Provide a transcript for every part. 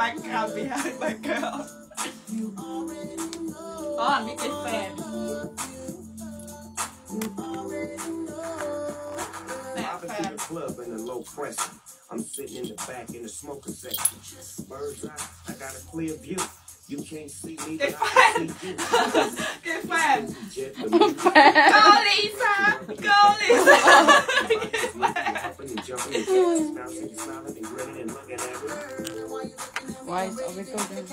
bánh cào bị hai bánh cào có biết cái phèn I'm sitting in the back in the smoker section. Bird's eye, I got a clear view. You can't see me, but I can see you. Cái fan. Go Lisa, go Lisa. Why is always so good?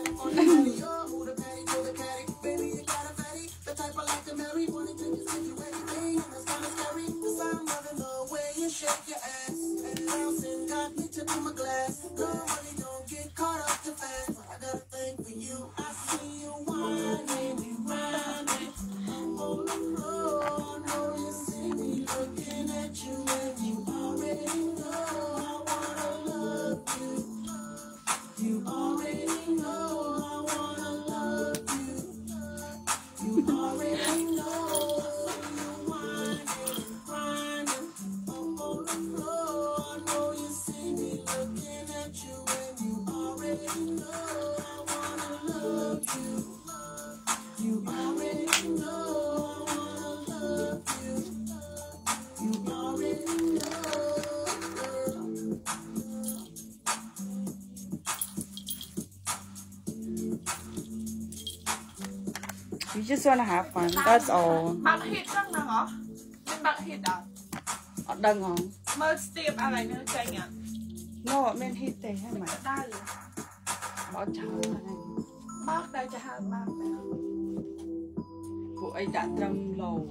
Shake your ass and bounce and got me to my glass. No money, don't get caught up too fast. I got a thing for you. I see you whining, you grinding. I'm on the floor. I know you see me looking at you, and you already know I wanna love you. You already know I wanna love you. You already know. You just wanna have fun. That's all. Bạn hit răng nào hả? Nên bạn hit à? Ở đằng hả? Mơ Steveอะไรnữa chanh à? No, men hit thế hay mà? ได้เลย Bỏ chờ này. Bác đây cho hai bác này. Cô ấy đã trăng lầu.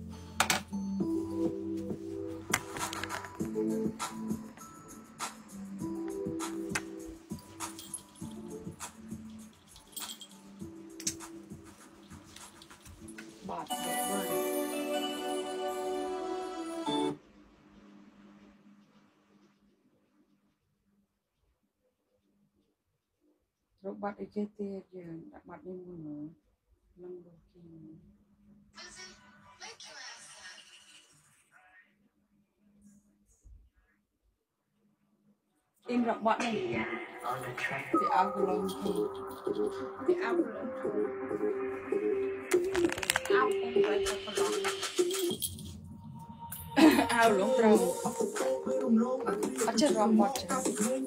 Bọt rồi. Rồi bắt ấy chết tiệt giờ đã bắt đi mua nữa. Nâng đồ kia. Im rộng bọn này. The alcohol. The alcohol. Ao luôn rồi. Ở trên rộng bọt chứ.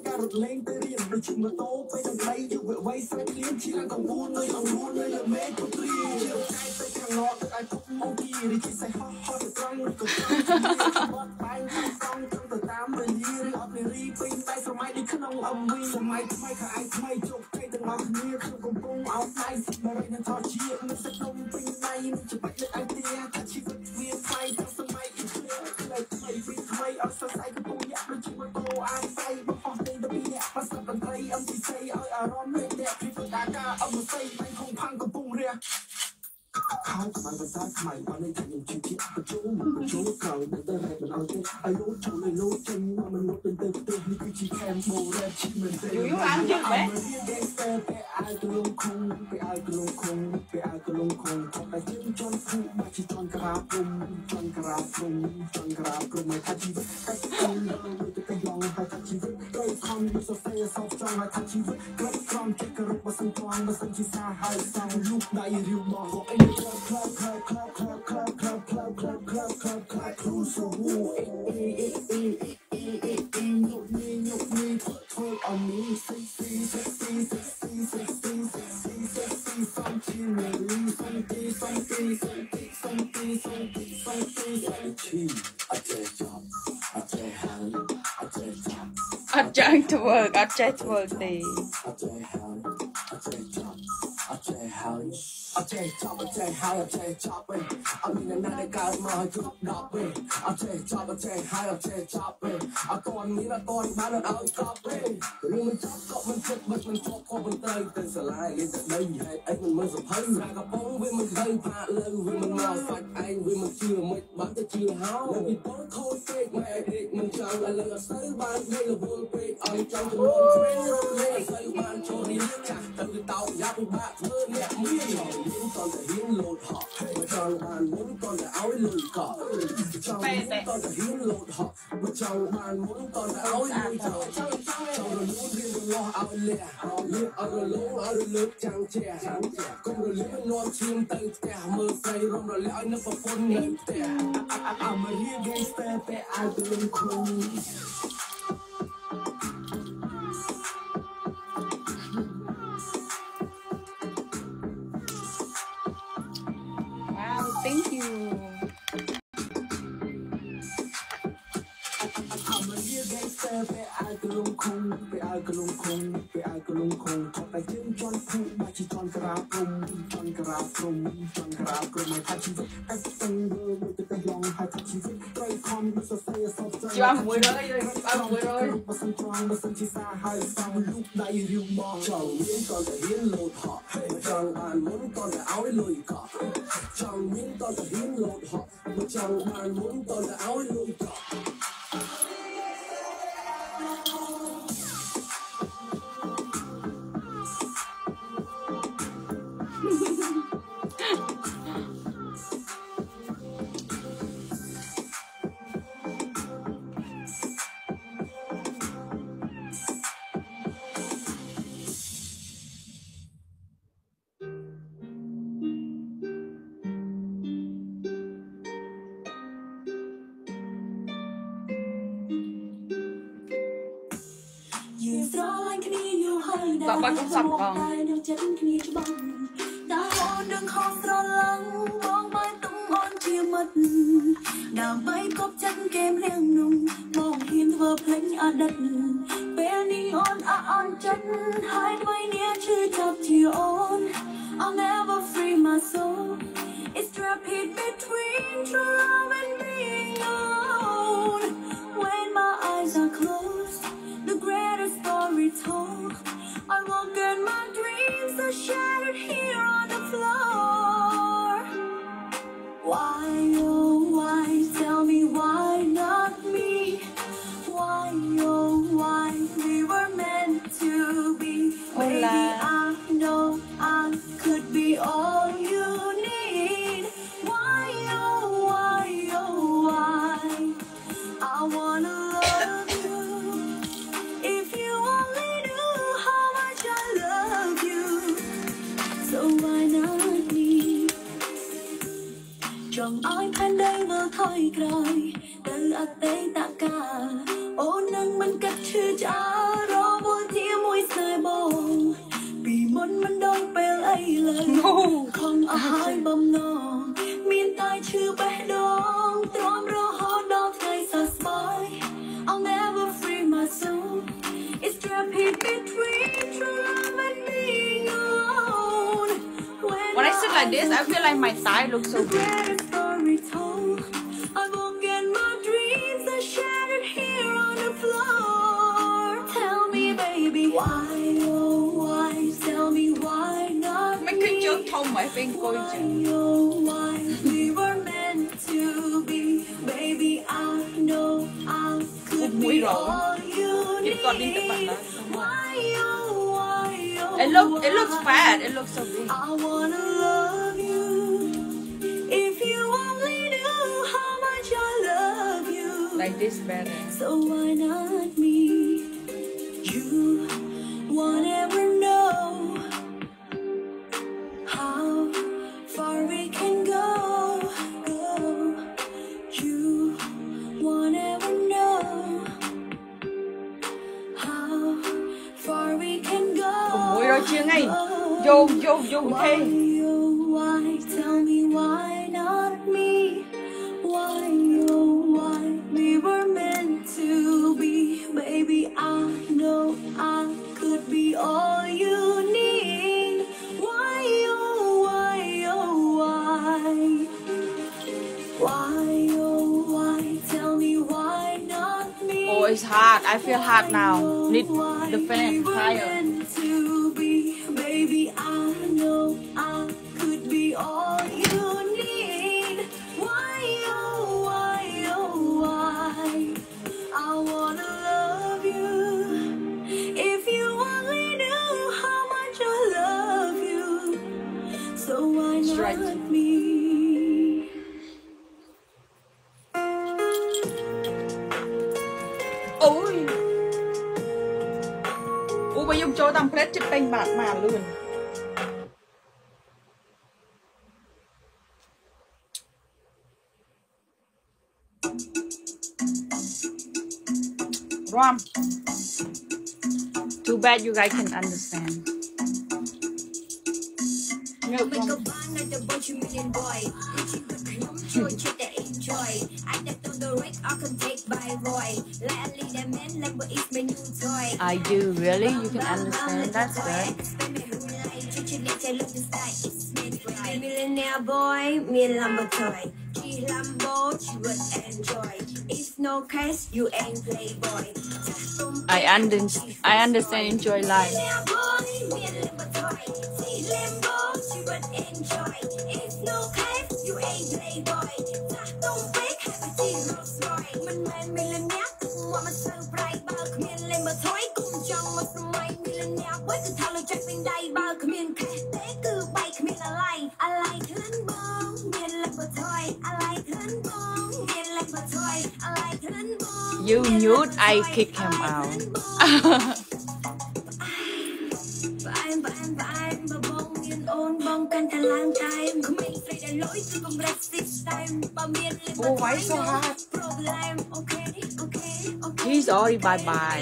Chú ăn chứ bé. I'm trying to work. I try to work đi. I take top, I take high, I take top, I mean another guy my drop drop I take top, I take high, I take top I go on me, I go on man, and I'll drop mình chop got mình chết bật mình chop qua bên tay tên sờ lại lên tận đây hay anh mình mới dập hơi ra gặp bóng với mình đây pha lâu với mình ngào phạt anh với mình chưa mệt bán tới chưa háo là vì tối thôi phê mẹ địch mình chẳng là lừa sấy ban đây là buồn phê anh trong tình huống quen rồi lên sấy ban cho đi chặt từ tàu giáp bạc mơ nhẹ mía còn thể hiện นโหลดหอบมาจองบ้านมุ้งตอนแต่เอาไว้ลุยก่อนจองมุ้งตอนแต่หินโหลดหอบมาจองบ้านมุ้งตอนแต่เอาไว้ลุยก่อนจองเรารู้เรื่องรอเอาเลยเลือกเอาเราลงเอาเราเลิกจังเจ้าก็เราเลือกนอนชิมตั้งแต่มือใส่รวมเราแล้วนับฝนเงินแต่เอามาเรียกไงแต่อาจจะลงคง Wow, thank you. ไปอายกระลงคงไปอายกระลงคงไปอายกระลงคงทอดแต่จิ้มจอนพุ่งมาชีจอนกระพรมจอนกระพรมจอนกระพรมไม่ทันชีวิตไอ้ตังเบอร์จะยองให้ทันชีวิตไตรคอมดูสดใสสดใจ Chị ăn muối rồi, ăn muối rồi. มาสันจองมาสันชีซาให้ฟังลูกได้ริวมองจองมิ้นตอนแต่หินโหลดหอบมาจองบ้านมุ้งตอนแต่เอาไว้ลุยก่อนจองมิ้นตอนแต่หินโหลดหอบมาจองบ้านมุ้งตอนแต่เอาไว้ลุยก่อน Bapak cũng sẵn vòng. ដើម្បីគប់ចិត្តគេមរៀងនោះមកហ៊ានធ្វើភ្លេចអតីតពេលនេះអូនអន់ចិត្តហើយអ្វីនេះឈឺចាប់ជាអូន I'll never free my soul It's repeat between true love and being alone When my eyes are closed the greatest story told I woke and my dreams are shattered here on the floor Why oh why tell me why not me Why oh why we were meant to be Maybe I know I could be all you need Why oh why I wanna love you If you only knew how much I love you So why not me ចង់ឲ្យផែនដីមើលថយក្រោយទៅអតីតកាលអូននឹងមិនកាត់ឈឺឆ្អើរវល់ជាមួយស្នេហ៍បងពីមុនមិនដូចពេលអីឡើយខំអស់ហើយបំណងមានតែឈឺបេះដូងទ្រាំរហូតដល់ថ្ងៃសោះស្បើយ I'll never free my soul It's repeat between true love and being alone When I sit like this, I feel like my thigh looks so good. I woke and my dreams are shattered here on the floor. Tell me, baby, why, oh, why? Tell me why not Mấy cái chân thông mà bên coi chứ. Why, oh, why? We were meant to be. Baby, I know I could be all you need. Why, oh, why, oh, It looks fat. It looks so big. I wanna love you If you only knew how much I love you Like this better. So why not me You won't ever know How far we can go You won't ever know How far we can go Ôi rồi chưa ngay. Vô Why, thêm. oh, why? Tell me why not me? Why, oh, why? We were meant to be. Baby, I know I could be all you need. Why, oh, why, oh, why? Why, oh, why? Tell me why not me? Oh, it's hot. I feel hot now. Need the fan higher. Baby, I know I could be all you need. Why, oh, why, oh, why? I wanna love you. If you only knew how much I love you. So why not? ôi u bây dùng cho tầm plate chụp canh bạc mà luôn Rom. Too bad you guys can understand. No, I do really? You can understand? That's good. Millionaire boy, me Lambo toy. She Lambo, she would enjoy. If no cash, you ain't playboy. I understand. Enjoy life. You mute, I kick him out. Oh, why so hard? He's already bye-bye.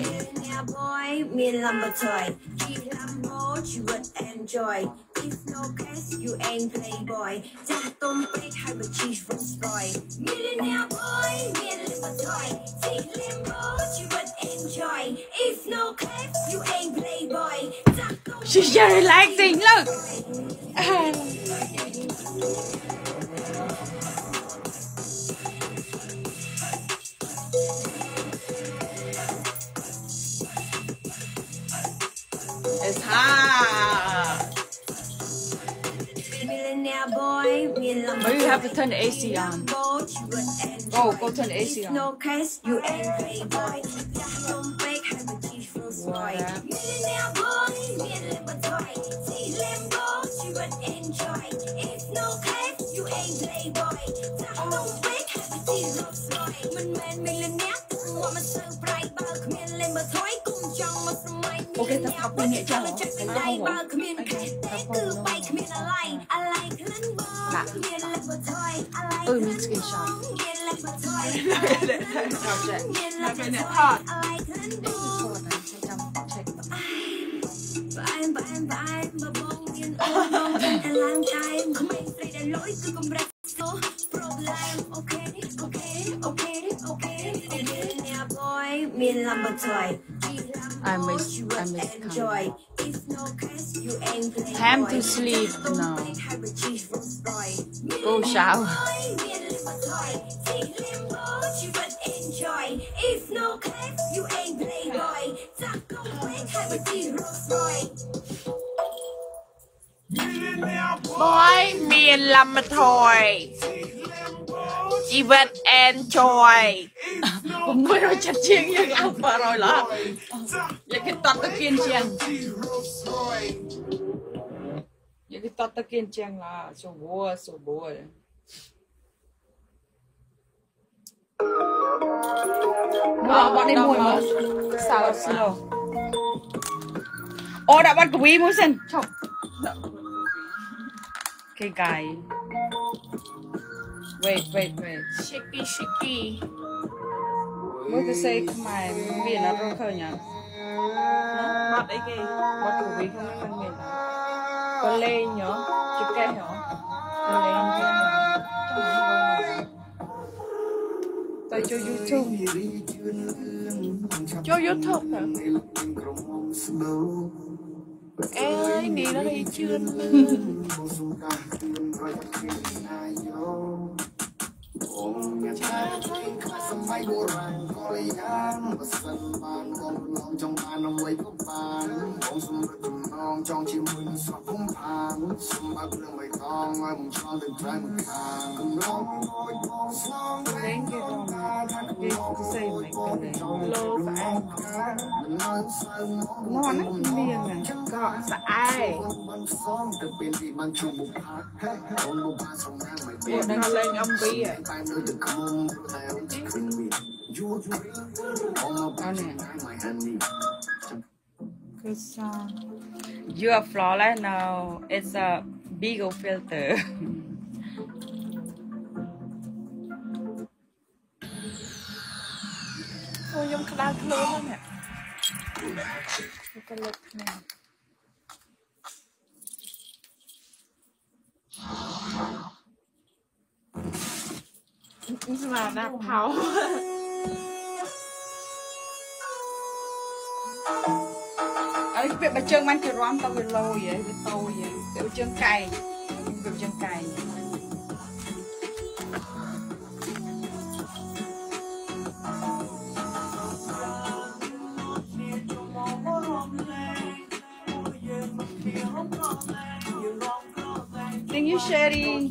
You would enjoy. If no cash, you ain't playboy. Just don't break how the cheese from Roy. Millionaire boy, millionaire toy. See limbo, you would enjoy. If no cash, you ain't playboy. She's just relaxing. Look. It's hot. But you have to turn the AC on. Oh, go turn the AC on. What? Ok, tập học bên nghệ cho cái nó không ổn. Mình screenshot. I miss coming. Time to sleep now. Go shower. Boy, me and Lamb toy. Even enjoy. Không mới rồi chặt chiên như ăn vào rồi là. Vậy cái tọt tơ kiên chiên. Vậy cái tọt tơ kiên chiên là số bùa. Bọn đi mùi mà. Sao slow. Ô đã bắt quý mũi xin. Chọc. Okay, guy. Wait. Shaky. What to say? Come on, we are not going to bắt ấy kì. Bắt của quý không phân biệt là. Con lên nhớ. Chứ kê hả? Con lên kê hả? Tôi cho YouTube. Cho YouTube hả? Ê, đi nó đi chưa. Đang lên âm bi à. Good song. You are flawless now. It's a bigger filter. Ôi, em đang lớn nè. Cái lực này. Mà đã pháo. Ở việc bà chân man cái róm tao về lâu vậy, về tàu vậy, kiểu chân cày, kiểu chân cày. Thank you, Sherry.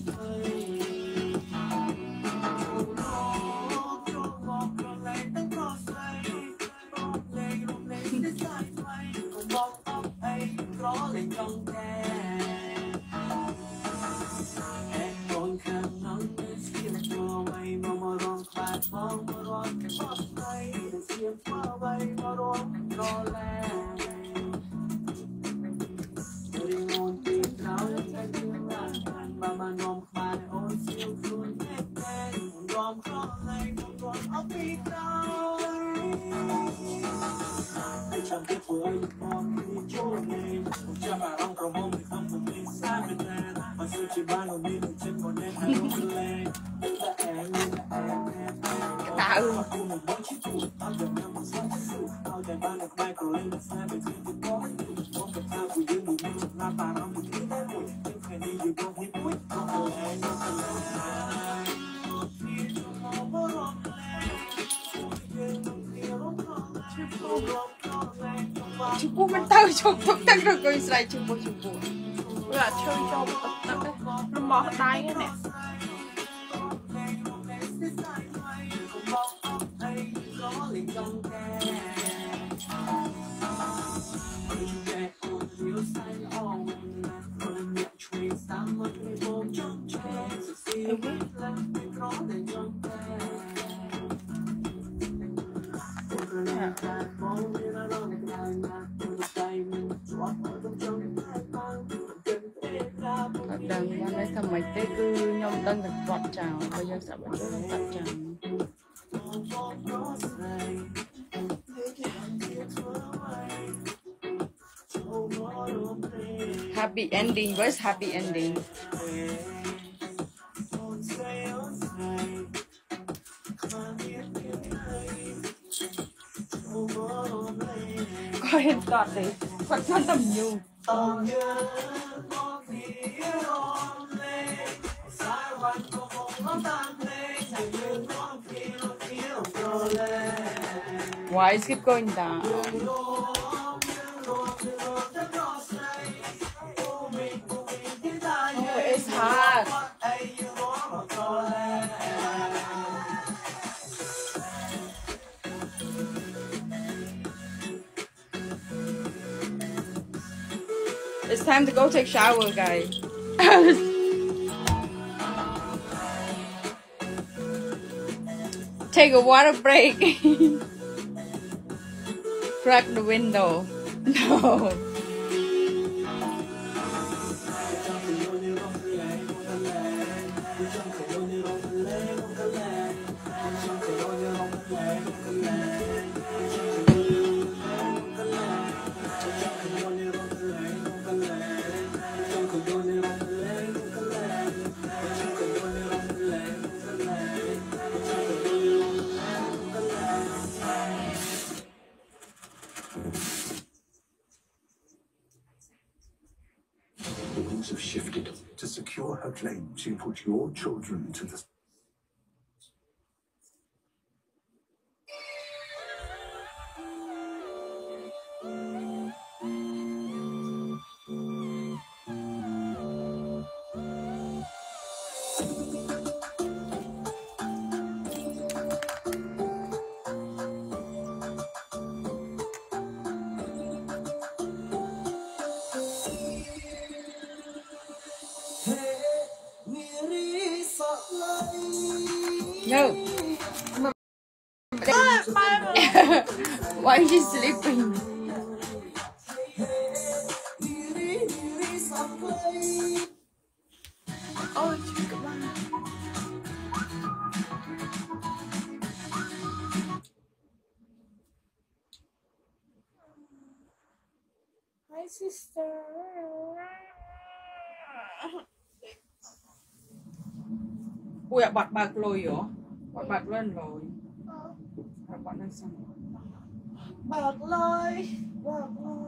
Cupu bên tao chụp tao được coi sai cupu. Là chơi cho một tập đấy. Nó mò đáy cái nè. Đừng qua đây thầm mấy cái cứ nhom tân thật vọt chào bây giờ sẽ vẫn rất vọt chào. Happy ending, where's happy ending? Coi hình cọt đi, quạt cho tầm nhiều. Why is it going down? Oh, it's hot. It's time to go take shower, guys. Take a water break. Crack the window. No. Have shifted. To secure her claim, she put your children to the... No. Why is she sleeping? Ôi trời các bạn. Hi sister. Ui bật bạc lồi hả? Bật lên rồi. Bật lên xong. Bật lôi. Bật lôi.